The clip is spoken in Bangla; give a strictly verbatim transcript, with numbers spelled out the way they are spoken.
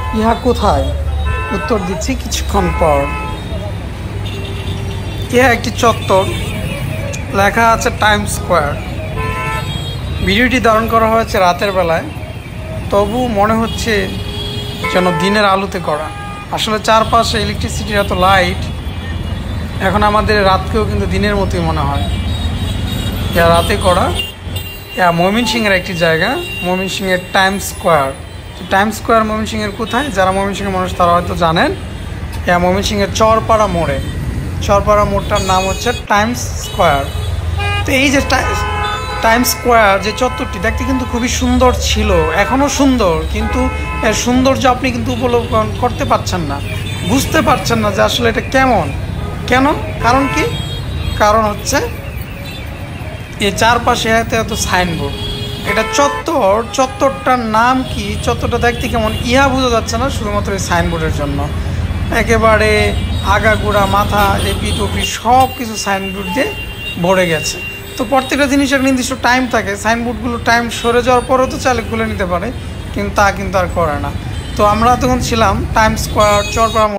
ইহা কোথায়? উত্তর দিচ্ছি কিছুক্ষণ পর। ইহা একটি চত্বর, লেখা আছে টাইম স্কোয়ার। ভিডিওটি ধারণ করা হয়েছে রাতের বেলায়, তবু মনে হচ্ছে যেন দিনের আলোতে করা। আসলে চারপাশে ইলেকট্রিসিটির এত লাইট, এখন আমাদের রাতকেও কিন্তু দিনের মতোই মনে হয়। ইয়া রাতে করা। ইয়া ময়মনসিংহের একটি জায়গা, ময়মনসিংহের টাইম স্কোয়ার। টাইম স্কোয়ার ময়মনসিংহের কোথায়? যারা ময়মনসিংহের মানুষ তারা হয়তো জানেন। ইয়া ময়মনসিংহের চরপাড়া মোড়ে। চরপাড়া মোড়টার নাম হচ্ছে টাইমস স্কোয়ার। তো এই যে টাইম স্কোয়ার যে চত্বরটি দেখতে কিন্তু খুবই সুন্দর ছিল, এখনও সুন্দর, কিন্তু এর সৌন্দর্য আপনি কিন্তু উপলব্ধ করতে পারছেন না, বুঝতে পারছেন না যে আসলে এটা কেমন, কেন, কারণ কি? কারণ হচ্ছে এর চারপাশে এত এত সাইনবোর্ড। এটা চত্বর, চত্বরটার নাম কি, চত্বরটা দেখতে কেমন ইহা বোঝা যাচ্ছে না শুধুমাত্র এই সাইনবোর্ডের জন্য। একেবারে আগাগোড়া মাথা এপি টপি সব কিছু সাইনবোর্ড দিয়ে ভরে গেছে। তো প্রত্যেকটা জিনিসের নির্দিষ্ট টাইম থাকে, সাইনবোর্ডগুলো টাইম সরে যাওয়ার পরেও তো চালে খুলে নিতে পারে, কিন্তু তা কিন্তু আর করে না। তো আমরা তখন ছিলাম টাইম স্কোয়ার চরপাড়া।